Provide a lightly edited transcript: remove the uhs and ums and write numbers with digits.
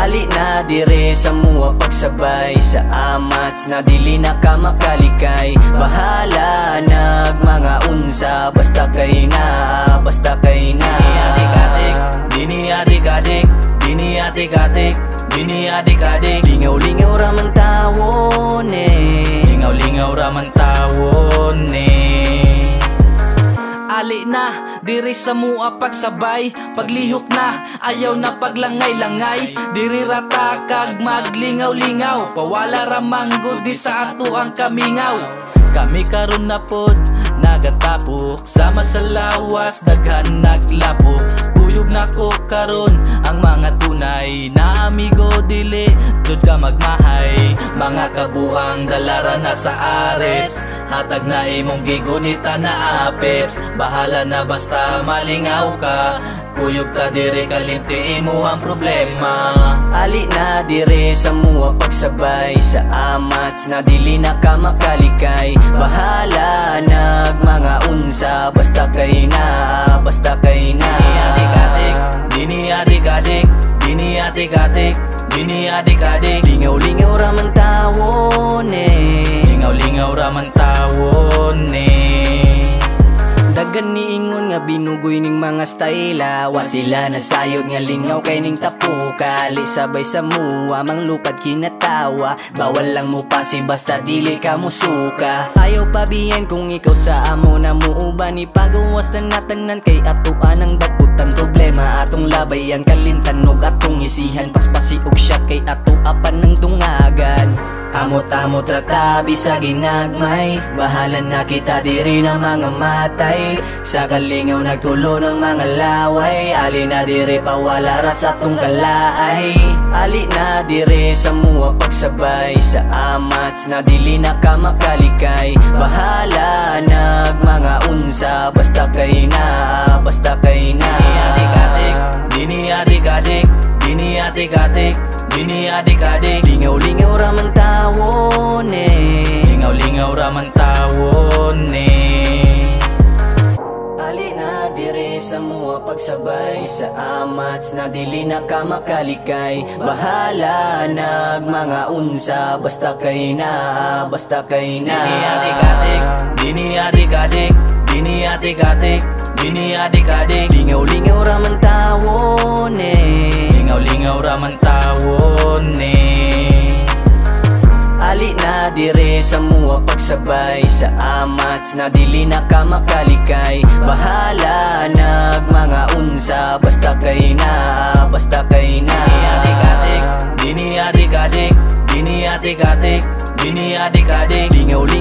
Ali na dire sa mua pagsabay sa amats na dili na ka makalikay. Bahala nag mga unsa basta kay na, basta kay na. Dini adik-adik, dini adik-adik, dini adik-adik. Lingaw-lingaw raman tawon eh, lingaw-lingaw raman tawon eh. Ali na, diri sa mua pagsabay. Paglihok na, ayaw na paglangay-langay. Diri rata kag maglingaw-lingaw. Pawala ramanggod di sa ato ang kamingaw. Kami karon na pod, nagatapok. Sama sa lawas, daghan naglapok. Kuyog na ko karon, ang mga tunay na amigo dili, jud ka magmahay. Mga kabuhang dalara na sa ares, hatag na imong gigunita na apeps. Bahala na basta malingaw ka, kuyog ta dire kalimti imo ang problema. Ali na dire sa mua pagsabay sa amats na dili na ka makalikay. Bahala nag mga unsa basta kay na, basta kay na. Dini adik-adik, dini adik-adik, dini adik-adik. Lingaw-lingaw raman tawon eh, lingaw-lingaw raman tawon eh. Dagan niingon nga binugoy ning mga styla. Wa sila nasayod nga lingaw kay ning tapuka. Ali sabay sa mua manglupad kinatawa. Bawal lang mo pasi basta dili ka musuka. Ayaw pabiyen kung ikaw sa amo na muuban. Ipagawas na natanan kay atuan ang dakutan. Problema atong labayan kalimtan og atong isihan. Paspasi og shot kay ato apan ng dungagan. Amot-amot rata bisa ginagmay. Bahala na kita diri ng mga matay. Sa kalingaw nagtulo ng mga laway. Ali na diri pawala ra sa tong kalaay. Ali na diri sa mua pagsabay sa amats na dili na ka makalikay. Bahala nag mga unsa basta kay na, basta kay na. Dini adik-adik, dini adik-adik, dini adik-adik. Lingaw-lingaw raman tawon eh, lingaw-lingaw raman tawon eh. Ali na dire sa mua pagsabay sa amats na dili na ka makalikay. Bahala nag mga unsa basta kay na, basta kay na. Dini adik-adik, dini adik-adik, dini adik-adik, dini adik-adik. Lingaw-lingaw raman tawon eh, lingaw-lingaw raman tawon eh. Ali na dire sa mua pagsabay sa amats na dili na ka makalikay. Bahala nag mga unsa basta kay na, basta kay na. Dini adik-adik, dini adik-adik, dini adik-adik. Lingaw-lingaw